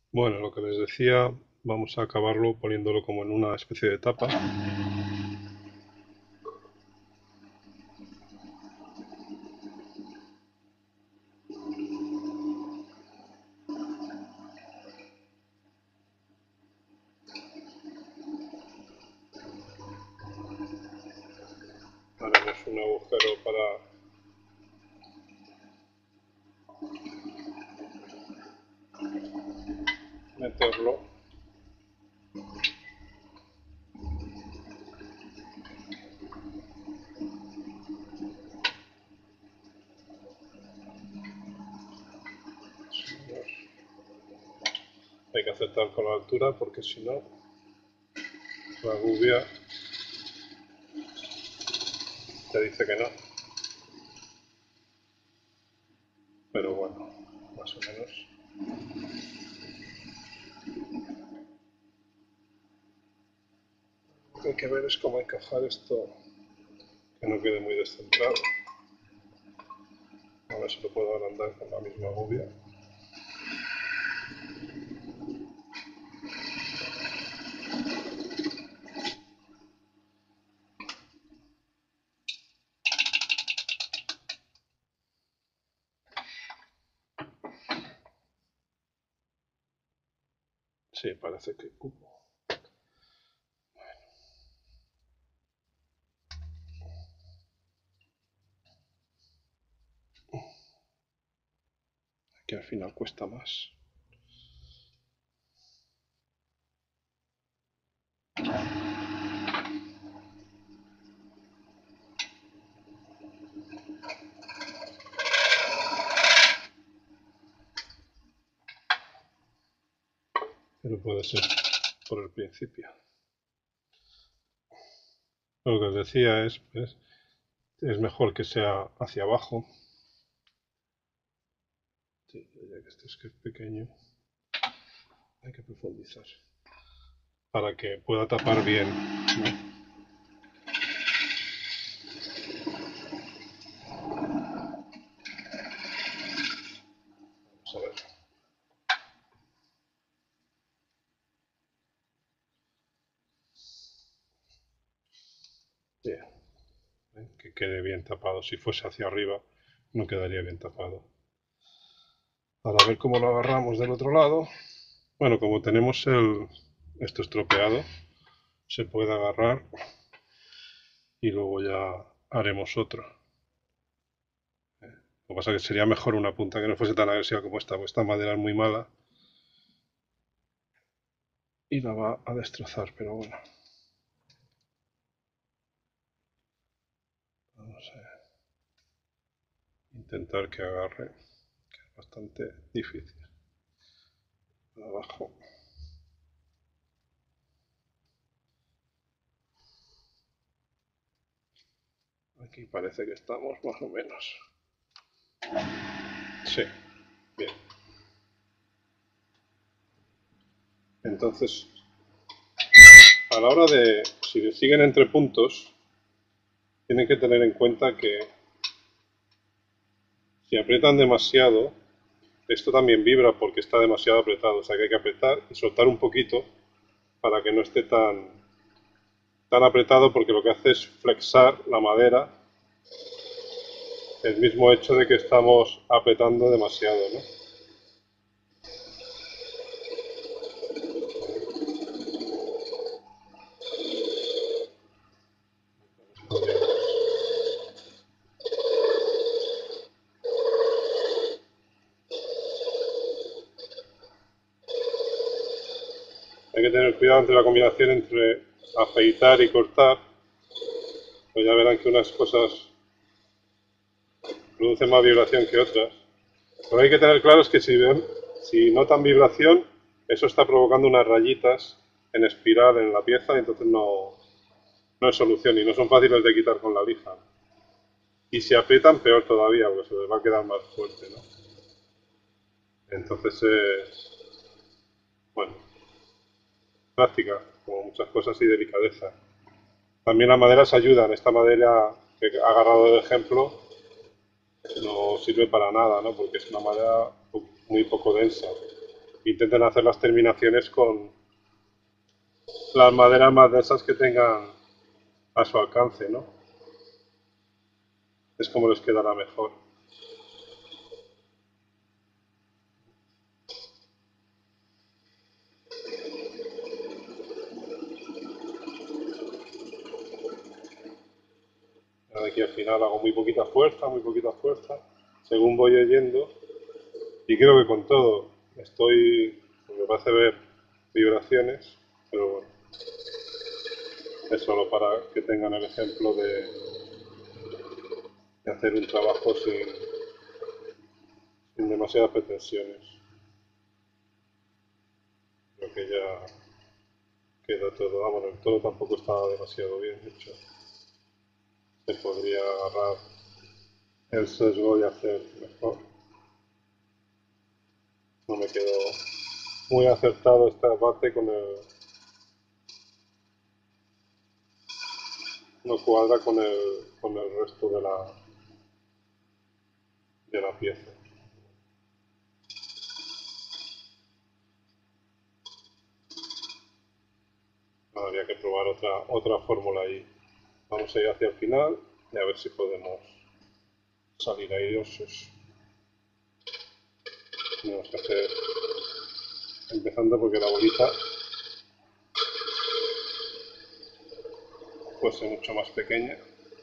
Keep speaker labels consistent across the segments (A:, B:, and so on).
A: Bueno, lo que les decía, vamos a acabarlo poniéndolo como en una especie de tapa. Haremos un agujero para meterlo. Hay que acertar con la altura porque si no, la gubia te dice que no. Pero bueno, más o menos. Lo que hay que ver es cómo encajar esto, que no quede muy descentrado. A ver si lo puedo agrandar con la misma gubia. Sí, parece que cupo. Que al final cuesta más. Pero puede ser por el principio. Lo que os decía es mejor que sea hacia abajo. Sí, ya que este es que es pequeño, hay que profundizar para que pueda tapar bien, ¿no? Vamos a ver. Bien, que quede bien tapado. Si fuese hacia arriba, no quedaría bien tapado. Para ver cómo lo agarramos del otro lado. Bueno, como tenemos esto estropeado, se puede agarrar y luego ya haremos otro. Lo que pasa es que sería mejor una punta que no fuese tan agresiva como esta, porque esta madera es muy mala y la va a destrozar, pero bueno. Vamos a intentar que agarre, que es bastante difícil. Abajo. Aquí parece que estamos más o menos. Sí, bien. Entonces, a la hora de, si siguen entre puntos, tienen que tener en cuenta que si aprietan demasiado, esto también vibra porque está demasiado apretado. O sea que hay que apretar y soltar un poquito para que no esté tan apretado, porque lo que hace es flexar la madera, el mismo hecho de que estamos apretando demasiado, ¿no? Hay que tener cuidado entre la combinación entre afeitar y cortar, pues ya verán que unas cosas producen más vibración que otras. Lo que hay que tener claro es que si notan vibración, eso está provocando unas rayitas en espiral en la pieza y entonces no es solución y no son fáciles de quitar con la lija. Y si aprietan, peor todavía, porque se les va a quedar más fuerte, ¿no? Entonces bueno, práctica, como muchas cosas y delicadeza. También las maderas ayudan. Esta madera que he agarrado de ejemplo no sirve para nada, ¿no? Porque es una madera muy poco densa. intenten hacer las terminaciones con las maderas más densas que tengan a su alcance, ¿no? Es como les quedará mejor. Aquí al final hago muy poquita fuerza, según voy oyendo. Y creo que con todo me parece ver vibraciones, pero bueno, es solo para que tengan el ejemplo de hacer un trabajo sin demasiadas pretensiones. Creo que ya queda todo. Ah, bueno, el todo tampoco estaba demasiado bien hecho. Se podría agarrar el sesgo y hacer mejor. No me quedó muy acertado esta parte no cuadra con el resto de la pieza. Habría que probar otra fórmula ahí. Vamos a ir hacia el final y a ver si podemos salir airosos. Tenemos que hacer empezando porque la bolita puede ser mucho más pequeña.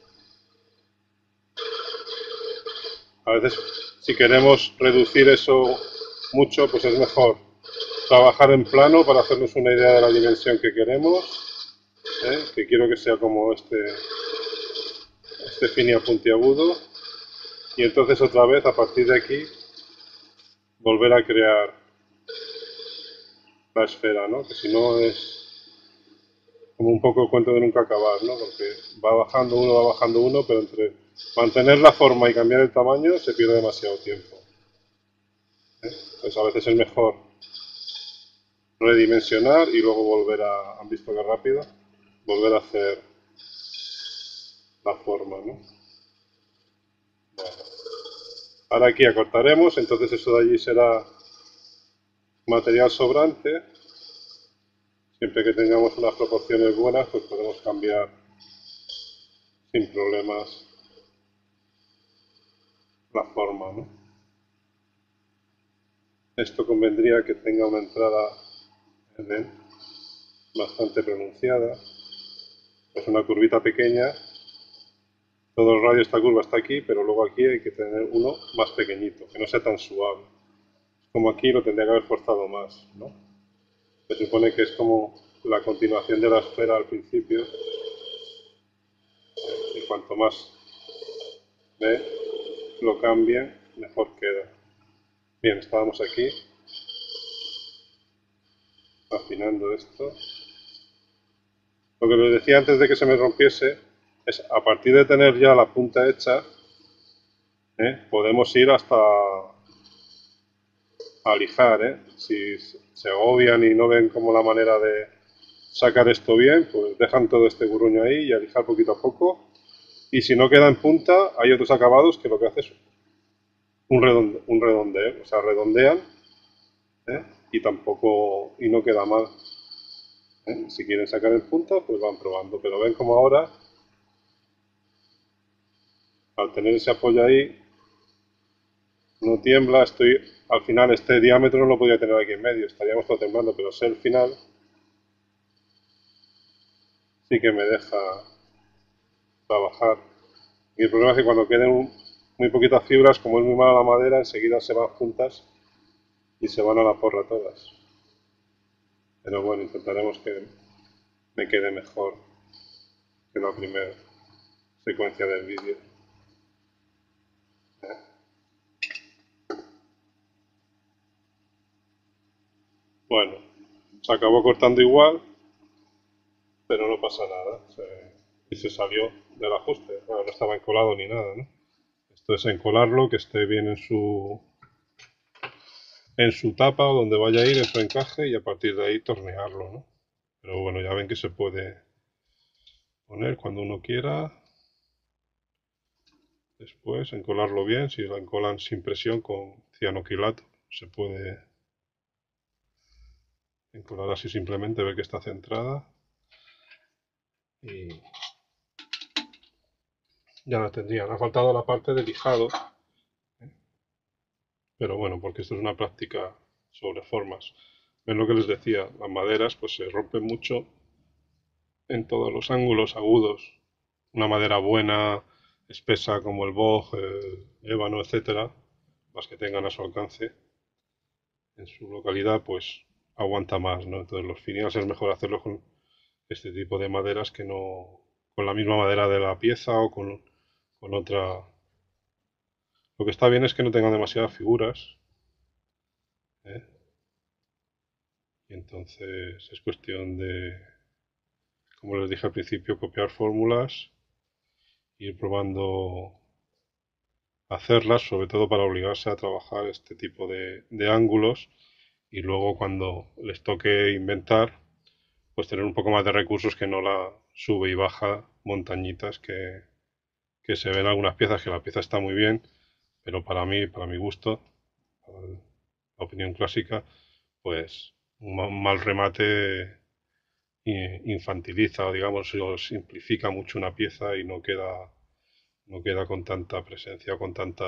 A: A veces si queremos reducir eso mucho, pues es mejor trabajar en plano para hacernos una idea de la dimensión que queremos, que quiero que sea como este fini puntiagudo, y entonces otra vez a partir de aquí volver a crear la esfera, ¿no? Que si no es como un poco el cuento de nunca acabar, ¿no? Porque va bajando uno, pero entre mantener la forma y cambiar el tamaño se pierde demasiado tiempo. Entonces a veces es mejor redimensionar y luego volver ¿han visto qué rápido? Volver a hacer la forma, ¿no? Bueno. Ahora aquí acortaremos, entonces eso de allí será material sobrante. Siempre que tengamos unas proporciones buenas, pues podemos cambiar sin problemas la forma, ¿no? Esto convendría que tenga una entrada bastante pronunciada. Es una curvita pequeña. Todo el radio de esta curva está aquí, pero luego aquí hay que tener uno más pequeñito, que no sea tan suave. Como aquí lo tendría que haber forzado más, ¿no? Se supone que es como la continuación de la esfera al principio, y cuanto más lo cambien, mejor queda. Bien, estábamos aquí afinando esto. Lo que les decía antes de que se me rompiese es, a partir de tener ya la punta hecha, podemos ir hasta a lijar. Si se agobian y no ven como la manera de sacar esto bien, pues dejan todo este burruño ahí y a lijar poquito a poco. Y si no queda en punta, hay otros acabados que lo que hace es un redondeo, o sea, redondean, y no queda mal. Si quieren sacar en punta, pues van probando, pero ven como ahora, al tener ese apoyo ahí, no tiembla. Al final este diámetro no lo podría tener aquí en medio, estaríamos todo temblando, pero sé el final sí que me deja trabajar. Y el problema es que cuando queden muy poquitas fibras, como es muy mala la madera, enseguida se van juntas y se van a la porra todas. Pero bueno, intentaremos que me quede mejor que la primera secuencia del vídeo. Bueno, se acabó cortando igual, pero no pasa nada. Y se salió del ajuste. Bueno, no estaba encolado ni nada, ¿no? Esto es encolarlo, que esté bien en su tapa o donde vaya a ir, en su encaje, y a partir de ahí tornearlo, ¿no? Pero bueno, ya ven que se puede poner cuando uno quiera. Después encolarlo bien, si lo encolan sin presión con cianoquilato, se puede encolar así simplemente, ver que está centrada y ya la tendría. Me ha faltado la parte de lijado, pero bueno, porque esto es una práctica sobre formas. Ven lo que les decía, las maderas pues se rompen mucho en todos los ángulos agudos. Una madera buena, espesa como el boj, el ébano, etcétera, las que tengan a su alcance en su localidad, pues aguanta más, ¿no? Entonces los finials es mejor hacerlo con este tipo de maderas que no con la misma madera de la pieza o con otra. Lo que está bien es que no tengan demasiadas figuras, ¿eh? Y entonces es cuestión de, como les dije al principio, copiar fórmulas, ir probando hacerlas, sobre todo para obligarse a trabajar este tipo de ángulos y luego cuando les toque inventar, pues tener un poco más de recursos que no la sube y baja montañitas que se ven algunas piezas, que la pieza está muy bien, pero para mí, para mi gusto, para la opinión clásica, pues un mal remate infantiliza o digamos o simplifica mucho una pieza y no queda con tanta presencia,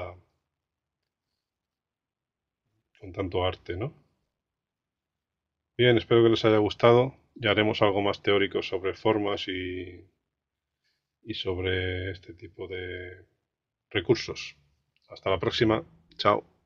A: con tanto arte, ¿no? Bien, espero que les haya gustado. Ya haremos algo más teórico sobre formas y sobre este tipo de recursos. Hasta la próxima. Chao.